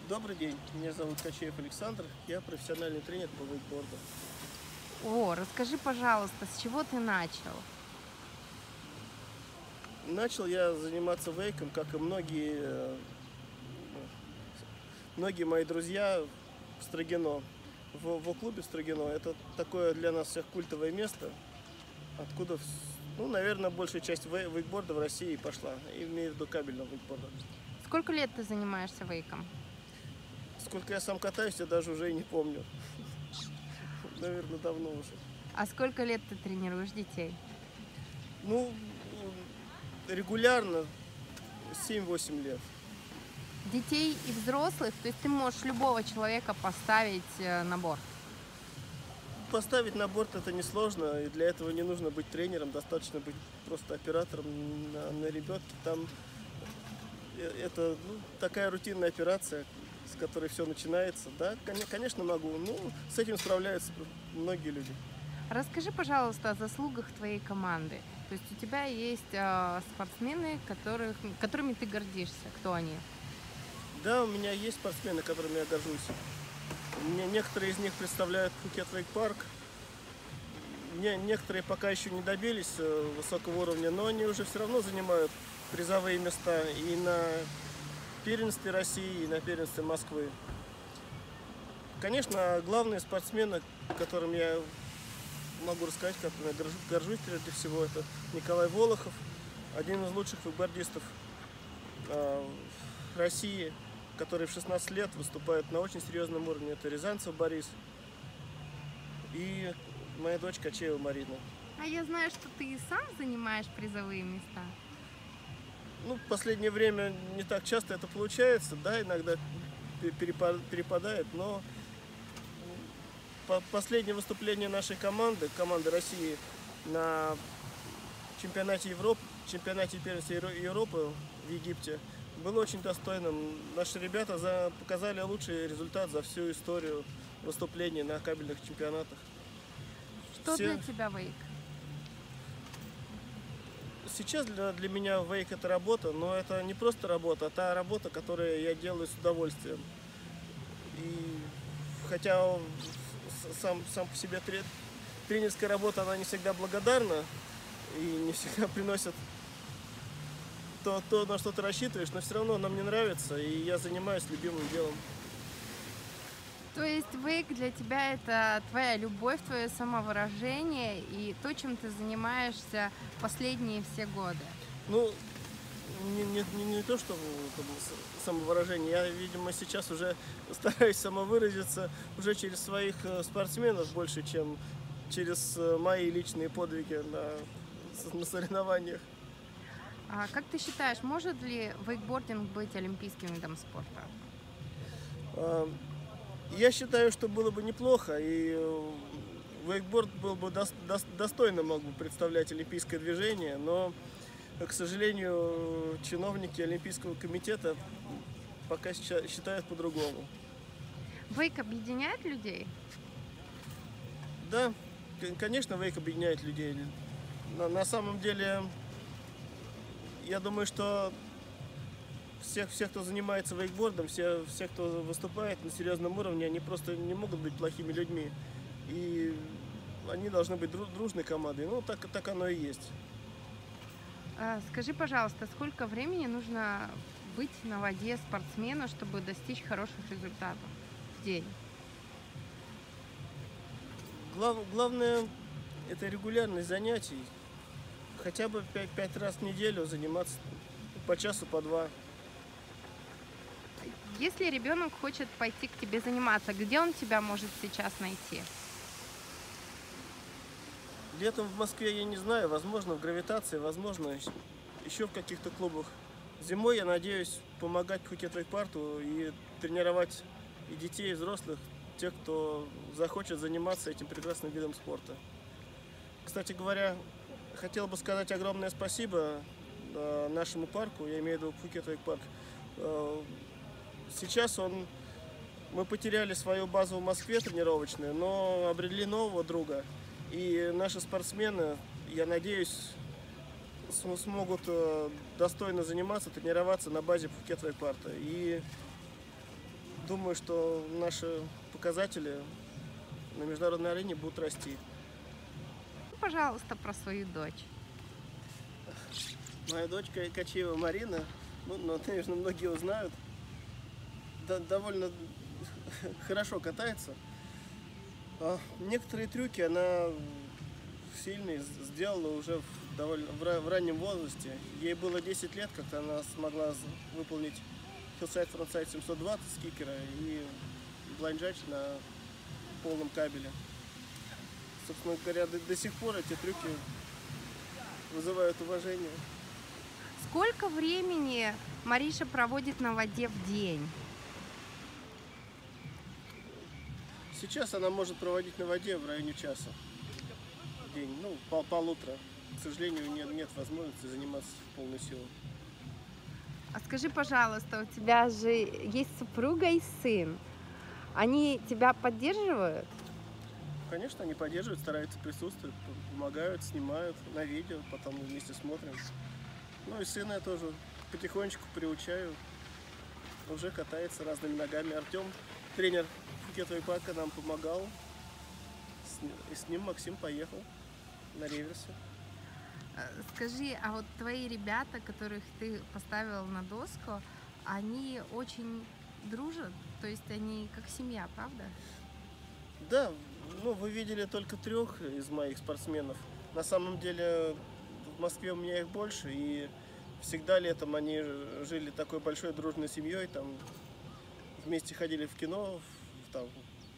Добрый день, меня зовут Качеев Александр, я профессиональный тренер по вейкборду. О, расскажи, пожалуйста, с чего ты начал? Начал я заниматься вейком, как и многие мои друзья в Строгино, в клубе Строгино. Это такое для нас всех культовое место, откуда, ну, наверное, большая часть вейкборда в России пошла, имею в виду кабельного вейкборда. Сколько лет ты занимаешься вейком? Сколько я сам катаюсь, я даже уже и не помню. Наверное, давно уже. А сколько лет ты тренируешь детей? Ну, регулярно 7-8 лет. Детей и взрослых, то есть ты можешь любого человека поставить на борт. Поставить на борт это несложно, и для этого не нужно быть тренером, достаточно быть просто оператором на лебедке. Там это такая рутинная операция, с которой все начинается. Да, конечно, могу. Ну, с этим справляются многие люди. Расскажи, пожалуйста, о заслугах твоей команды. То есть у тебя есть спортсмены, которыми ты гордишься. Кто они? Да, у меня есть спортсмены, которыми я горжусь. Некоторые из них представляют Пхукет Вейк-парк. Некоторые пока еще не добились высокого уровня, но они уже все равно занимают призовые места и на первенстве России, и на первенстве Москвы. Конечно, главные спортсмены, которым я могу рассказать, которым я горжусь прежде всего, это Николай Волохов, один из лучших вейкбордистов России, который в 16 лет выступает на очень серьезном уровне. Это Рязанцев Борис и моя дочь Качеева Марина. А я знаю, что ты и сам занимаешь призовые места. Ну, в последнее время не так часто это получается, да, иногда перепадает, но последнее выступление нашей команды России на чемпионате Европы, чемпионате первенства Европы в Египте, было очень достойным. Наши ребята показали лучший результат за всю историю выступлений на кабельных чемпионатах. Что для тебя вейк? Сейчас для меня вейк это работа, но это не просто работа, а та работа, которую я делаю с удовольствием. И хотя сам по себе тренерская работа, она не всегда благодарна и не всегда приносит то, на что ты рассчитываешь, но все равно она мне нравится, и я занимаюсь любимым делом. То есть вейк для тебя это твоя любовь, твое самовыражение и то, чем ты занимаешься последние все годы? Ну, не то, что самовыражение. Я, видимо, сейчас уже стараюсь самовыразиться уже через своих спортсменов больше, чем через мои личные подвиги на соревнованиях. А как ты считаешь, может ли вейкбординг быть олимпийским видом спорта? Я считаю, что было бы неплохо, и вейкборд был бы достойно мог бы представлять олимпийское движение, но, к сожалению, чиновники Олимпийского комитета пока считают по-другому. Вейк объединяет людей? Да, конечно, вейк объединяет людей. На самом деле, я думаю, что всех, кто занимается вейкбордом, все, кто выступает на серьезном уровне, они просто не могут быть плохими людьми. И они должны быть дружной командой. Ну, так оно и есть. Скажи, пожалуйста, сколько времени нужно быть на воде спортсмену, чтобы достичь хороших результатов в день? Главное – это регулярность занятий. Хотя бы 5 раз в неделю заниматься по часу, по два. Если ребенок хочет пойти к тебе заниматься, где он тебя может сейчас найти? Летом в Москве я не знаю, возможно в гравитации, возможно еще в каких-то клубах. Зимой я надеюсь помогать Пхукет Вейк-парку и тренировать и детей, и взрослых, тех, кто захочет заниматься этим прекрасным видом спорта. Кстати говоря, хотел бы сказать огромное спасибо нашему парку, я имею в виду Пхукет Вейк-парк. Сейчас мы потеряли свою базу в Москве тренировочную, но обрели нового друга. И наши спортсмены, я надеюсь, смогут достойно заниматься, тренироваться на базе Пхукет Вейк-парка. И думаю, что наши показатели на международной арене будут расти. Пожалуйста, про свою дочь. Моя дочка Качеева Марина, наверное, многие узнают, довольно хорошо катается. Некоторые трюки она сильные сделала уже в раннем возрасте. Ей было 10 лет, как она смогла выполнить хиллсайд фронтсайд 720 с кикера и блайнджач на полном кабеле. Собственно говоря, до сих пор эти трюки вызывают уважение. Сколько времени Мариша проводит на воде в день? Сейчас она может проводить на воде в районе часа в день, полутора. К сожалению, нет возможности заниматься в полную силу. А скажи, пожалуйста, у тебя же есть супруга и сын. Они тебя поддерживают? Конечно, они поддерживают, стараются присутствовать, помогают, снимают на видео, потом мы вместе смотрим. Ну и сына я тоже потихонечку приучаю, уже катается разными ногами. Артем, тренер Пхукет Вейпака, нам помогал, и с ним Максим поехал на реверсе. Скажи, а вот твои ребята, которых ты поставил на доску, они очень дружат? То есть они как семья, правда? Да, вы видели только 3 из моих спортсменов. На самом деле в Москве у меня их больше, и всегда летом они жили такой большой дружной семьей, там вместе ходили в кино, там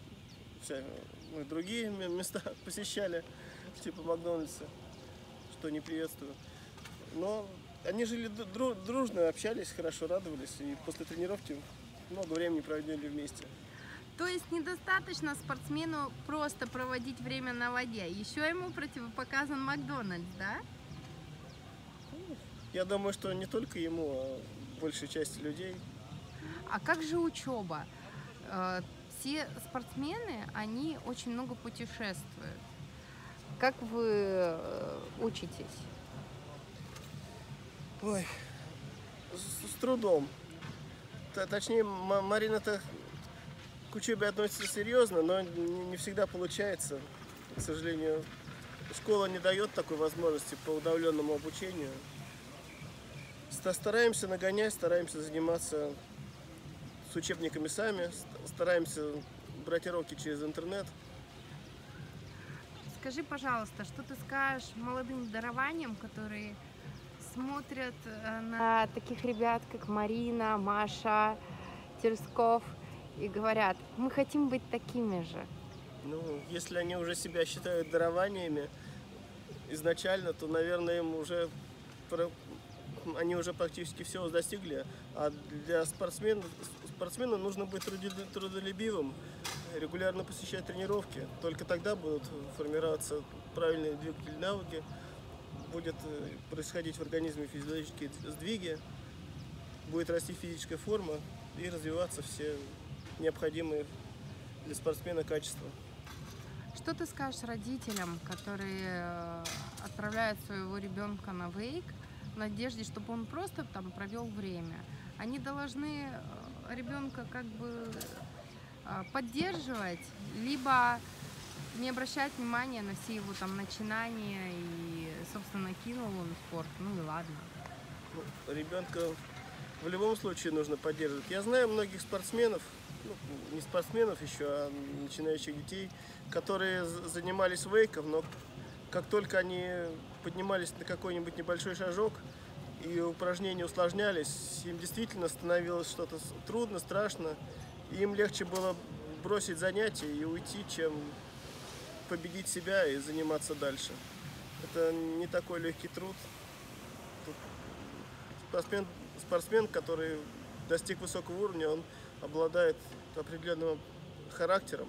другие места посещали, типа Макдональдса, что не приветствую. Но они жили дружно, общались, хорошо радовались, и после тренировки много времени проводили вместе. То есть недостаточно спортсмену просто проводить время на воде, еще ему противопоказан Макдональдс, да? Я думаю, что не только ему, а большей части людей. А как же учеба? Все спортсмены, они очень много путешествуют. Как вы учитесь? Ой, с трудом. Точнее, Марина-то к учебе относится серьезно, но не всегда получается. К сожалению, школа не дает такой возможности по удаленному обучению. Стараемся нагонять, стараемся заниматься с учебниками сами, стараемся брать уроки через интернет. Скажи, пожалуйста, что ты скажешь молодым дарованиям, которые смотрят на таких ребят, как Марина, Маша, Терсков, и говорят, мы хотим быть такими же? Если они уже себя считают дарованиями изначально, то, наверное, они уже практически всего достигли. А для спортсмена нужно быть трудолюбивым, регулярно посещать тренировки. Только тогда будут формироваться правильные двигательные навыки, будет происходить в организме физиологические сдвиги, будет расти физическая форма и развиваться все необходимые для спортсмена качества. Что ты скажешь родителям, которые отправляют своего ребенка на вейк в надежде, чтобы он просто там провел время? Они должны ребенка как бы поддерживать, либо не обращать внимания на все его там начинания и, собственно, кинул он спорт, ну и ладно. Ребенка в любом случае нужно поддерживать. Я знаю многих спортсменов, не спортсменов еще, а начинающих детей, которые занимались вейком, но как только они поднимались на какой-нибудь небольшой шажок и упражнения усложнялись, им действительно становилось что-то трудно, страшно, и им легче было бросить занятия и уйти, чем победить себя и заниматься дальше. Это не такой легкий труд. Спортсмен, который достиг высокого уровня, он обладает определенным характером,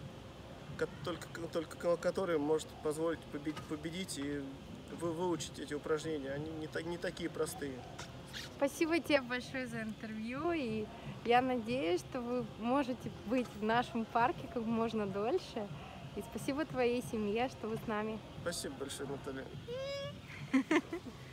только который может позволить победить и выучить эти упражнения. Они не такие простые. Спасибо тебе большое за интервью, и я надеюсь, что вы можете быть в нашем парке как можно дольше. И спасибо твоей семье, что вы с нами. Спасибо большое, Наталья.